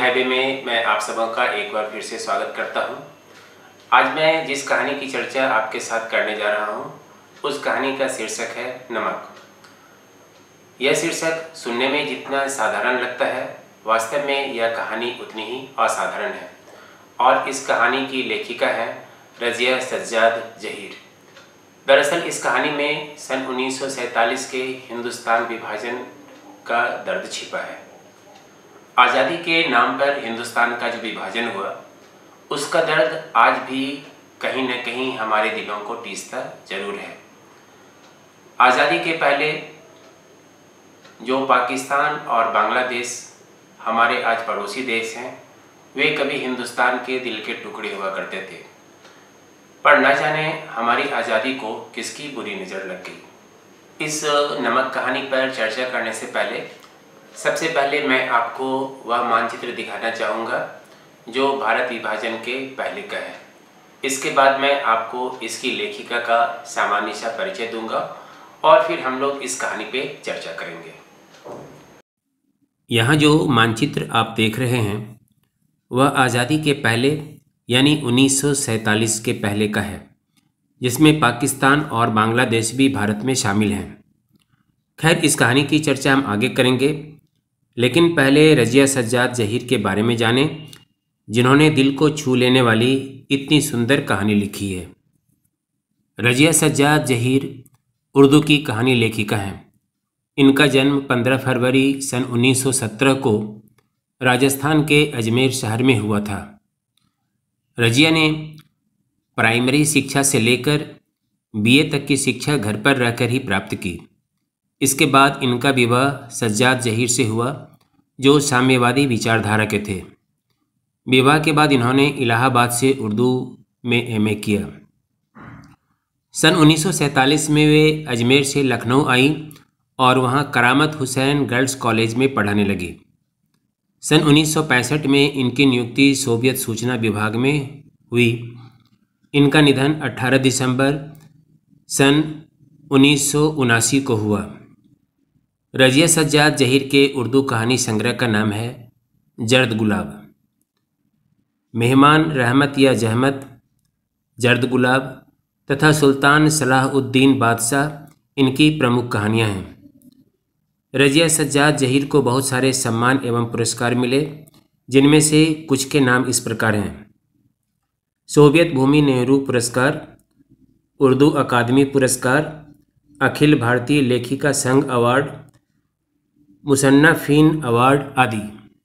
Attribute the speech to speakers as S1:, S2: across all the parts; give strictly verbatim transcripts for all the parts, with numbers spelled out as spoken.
S1: Highway में मैं आप सबों का एक बार फिर से स्वागत करता हूं। आज मैं जिस कहानी की चर्चा आपके साथ करने जा रहा हूं, उस कहानी का शीर्षक है नमक। यह शीर्षक सुनने में जितना साधारण लगता है, वास्तव में यह कहानी उतनी ही असाधारण है। और इस कहानी की लेखिका है रज़िया सज्जाद ज़हीर। दरअसल इस कहानी में सन उन्नीस सौ सैंतालीस के हिंदुस्तान विभाजन का दर्द छिपा है। आज़ादी के नाम पर हिंदुस्तान का जो विभाजन हुआ, उसका दर्द आज भी कहीं न कहीं हमारे दिलों को टीसता जरूर है। आज़ादी के पहले जो पाकिस्तान और बांग्लादेश हमारे आज पड़ोसी देश हैं, वे कभी हिंदुस्तान के दिल के टुकड़े हुआ करते थे। पर न जाने हमारी आज़ादी को किसकी बुरी नज़र लग गई। इस नमक कहानी पर चर्चा करने से पहले सबसे पहले मैं आपको वह मानचित्र दिखाना चाहूँगा जो भारत विभाजन के पहले का है। इसके बाद मैं आपको इसकी लेखिका का सामान्य सा परिचय दूंगा और फिर हम लोग इस कहानी पे चर्चा करेंगे।
S2: यहाँ जो मानचित्र आप देख रहे हैं वह आज़ादी के पहले यानी उन्नीस सौ सैंतालीस के पहले का है, जिसमें पाकिस्तान और बांग्लादेश भी भारत में शामिल हैं। खैर, इस कहानी की चर्चा हम आगे करेंगे, लेकिन पहले रज़िया सज्जाद ज़हीर के बारे में जानें, जिन्होंने दिल को छू लेने वाली इतनी सुंदर कहानी लिखी है। रज़िया सज्जाद ज़हीर उर्दू की कहानी लेखिका हैं। इनका जन्म पंद्रह फरवरी सन उन्नीस सौ सत्रह को राजस्थान के अजमेर शहर में हुआ था। रज़िया ने प्राइमरी शिक्षा से लेकर बीए तक की शिक्षा घर पर रहकर ही प्राप्त की। इसके बाद इनका विवाह सज्जाद ज़हीर से हुआ, जो साम्यवादी विचारधारा के थे। विवाह के बाद इन्होंने इलाहाबाद से उर्दू में एमए किया। सन उन्नीस सौ सैंतालीस में वे अजमेर से लखनऊ आई और वहां करामत हुसैन गर्ल्स कॉलेज में पढ़ाने लगी। सन उन्नीस सौ पैंसठ में इनकी नियुक्ति सोवियत सूचना विभाग में हुई। इनका निधन अठारह दिसंबर सन उन्नीस सौ उनासी को हुआ। रज़िया सज्जाद ज़हीर के उर्दू कहानी संग्रह का नाम है जर्द गुलाब। मेहमान रहमत या जहमत, जर्द गुलाब तथा सुल्तान सलाहुद्दीन बादशाह इनकी प्रमुख कहानियां हैं। रज़िया सज्जाद ज़हीर को बहुत सारे सम्मान एवं पुरस्कार मिले, जिनमें से कुछ के नाम इस प्रकार हैं। सोवियत भूमि नेहरू पुरस्कार, उर्दू अकादमी पुरस्कार, अखिल भारतीय लेखिका संघ अवार्ड, मुसन्नफ़ीन अवार्ड आदि।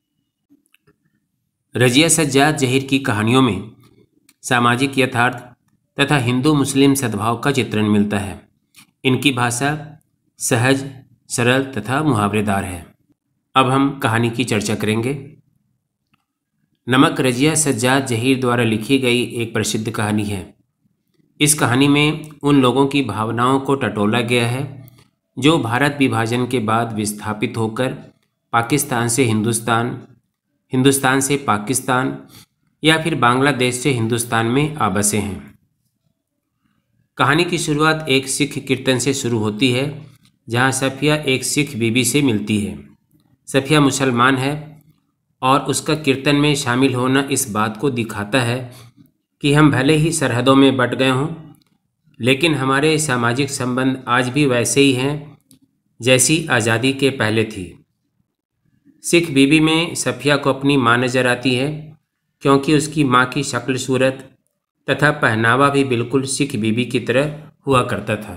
S2: रज़िया सज्जाद ज़हीर की कहानियों में सामाजिक यथार्थ तथा हिंदू मुस्लिम सद्भाव का चित्रण मिलता है। इनकी भाषा सहज, सरल तथा मुहावरेदार है। अब हम कहानी की चर्चा करेंगे। नमक रज़िया सज्जाद ज़हीर द्वारा लिखी गई एक प्रसिद्ध कहानी है। इस कहानी में उन लोगों की भावनाओं को टटोला गया है जो भारत विभाजन के बाद विस्थापित होकर पाकिस्तान से हिंदुस्तान, हिंदुस्तान से पाकिस्तान या फिर बांग्लादेश से हिंदुस्तान में आ बसे हैं। कहानी की शुरुआत एक सिख कीर्तन से शुरू होती है, जहां सफ़िया एक सिख बीबी से मिलती है। सफ़िया मुसलमान है और उसका कीर्तन में शामिल होना इस बात को दिखाता है कि हम भले ही सरहदों में बट गए हों, लेकिन हमारे सामाजिक संबंध आज भी वैसे ही हैं जैसी आज़ादी के पहले थी। सिख बीबी में सफ़िया को अपनी माँ नज़र आती है, क्योंकि उसकी माँ की शक्ल सूरत तथा पहनावा भी बिल्कुल सिख बीबी की तरह हुआ करता था।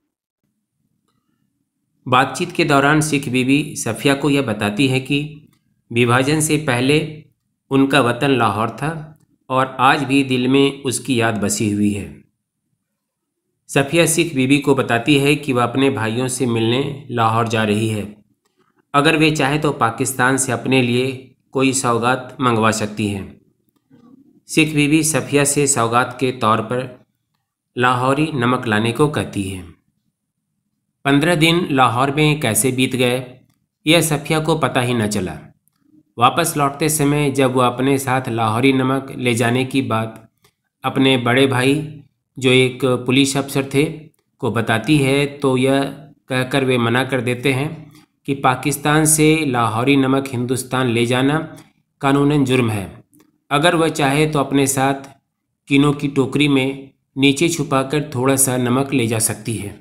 S2: बातचीत के दौरान सिख बीबी सफ़िया को यह बताती है कि विभाजन से पहले उनका वतन लाहौर था और आज भी दिल में उसकी याद बसी हुई है। सफ़िया सिख बीबी को बताती है कि वह अपने भाइयों से मिलने लाहौर जा रही है। अगर वे चाहे तो पाकिस्तान से अपने लिए कोई सौगात मंगवा सकती हैं। सिख बीबी सफ़िया से सौगात के तौर पर लाहौरी नमक लाने को कहती है। पंद्रह दिन लाहौर में कैसे बीत गए, यह सफ़िया को पता ही न चला। वापस लौटते समय जब वह अपने साथ लाहौरी नमक ले जाने की बात अपने बड़े भाई, जो एक पुलिस अफसर थे, को बताती है, तो यह कहकर वे मना कर देते हैं कि पाकिस्तान से लाहौरी नमक हिंदुस्तान ले जाना कानूनन जुर्म है। अगर वह चाहे तो अपने साथ कीनों की टोकरी में नीचे छुपाकर थोड़ा सा नमक ले जा सकती है।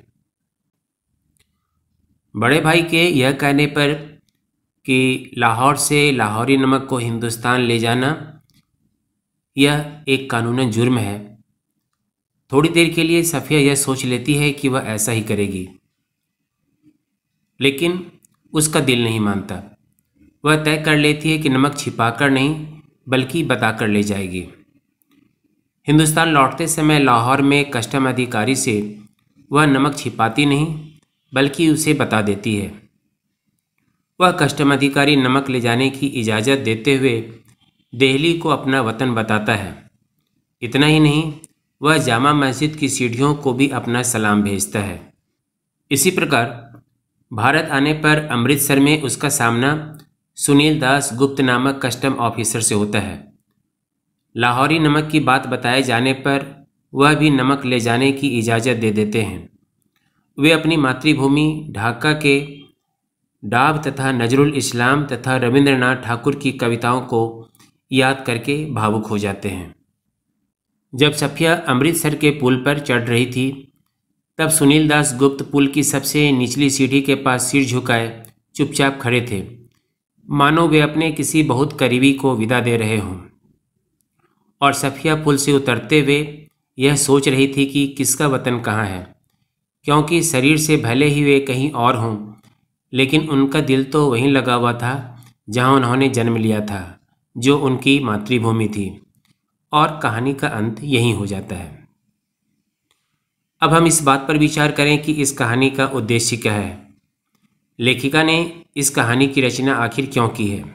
S2: बड़े भाई के यह कहने पर कि लाहौर से लाहौरी नमक को हिंदुस्तान ले जाना यह एक कानूनन जुर्म है, थोड़ी देर के लिए सफ़िया यह सोच लेती है कि वह ऐसा ही करेगी, लेकिन उसका दिल नहीं मानता। वह तय कर लेती है कि नमक छिपाकर नहीं बल्कि बताकर ले जाएगी। हिंदुस्तान लौटते समय लाहौर में कस्टम अधिकारी से वह नमक छिपाती नहीं बल्कि उसे बता देती है। वह कस्टम अधिकारी नमक ले जाने की इजाज़त देते हुए दिल्ली को अपना वतन बताता है। इतना ही नहीं, वह जामा मस्जिद की सीढ़ियों को भी अपना सलाम भेजता है। इसी प्रकार भारत आने पर अमृतसर में उसका सामना सुनील दास गुप्त नामक कस्टम ऑफिसर से होता है। लाहौरी नमक की बात बताए जाने पर वह भी नमक ले जाने की इजाज़त दे देते हैं। वे अपनी मातृभूमि ढाका के डाब तथा नजरुल इस्लाम तथा रविंद्रनाथ ठाकुर की कविताओं को याद करके भावुक हो जाते हैं। जब सफ़िया अमृतसर के पुल पर चढ़ रही थी तब सुनील दास गुप्त पुल की सबसे निचली सीढ़ी के पास सिर झुकाए चुपचाप खड़े थे, मानो वे अपने किसी बहुत करीबी को विदा दे रहे हों। और सफ़िया पुल से उतरते हुए यह सोच रही थी कि किसका वतन कहाँ है, क्योंकि शरीर से भले ही वे कहीं और हों लेकिन उनका दिल तो वहीं लगा हुआ था जहाँ उन्होंने जन्म लिया था, जो उनकी मातृभूमि थी। और कहानी का अंत यहीं हो जाता है। अब हम इस बात पर विचार करें कि इस कहानी का उद्देश्य क्या है। लेखिका ने इस कहानी की रचना आखिर क्यों की है।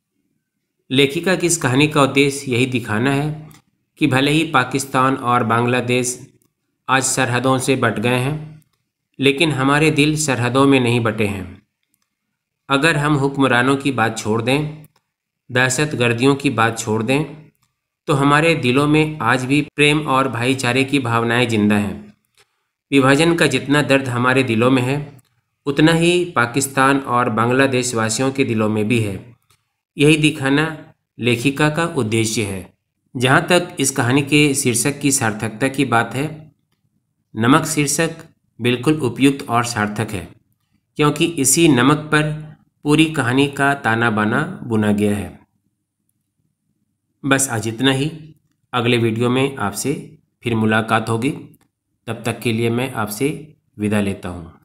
S2: लेखिका की इस कहानी का उद्देश्य यही दिखाना है कि भले ही पाकिस्तान और बांग्लादेश आज सरहदों से बट गए हैं, लेकिन हमारे दिल सरहदों में नहीं बटे हैं। अगर हम हुक्मरानों की बात छोड़ दें, दहशत गर्दियों की बात छोड़ दें, तो हमारे दिलों में आज भी प्रेम और भाईचारे की भावनाएं जिंदा हैं। विभाजन का जितना दर्द हमारे दिलों में है, उतना ही पाकिस्तान और बांग्लादेश वासियों के दिलों में भी है। यही दिखाना लेखिका का उद्देश्य है। जहाँ तक इस कहानी के शीर्षक की सार्थकता की बात है, नमक शीर्षक बिल्कुल उपयुक्त और सार्थक है, क्योंकि इसी नमक पर पूरी कहानी का ताना बाना बुना गया है। बस आज इतना ही। अगले वीडियो में आपसे फिर मुलाकात होगी। तब तक के लिए मैं आपसे विदा लेता हूँ।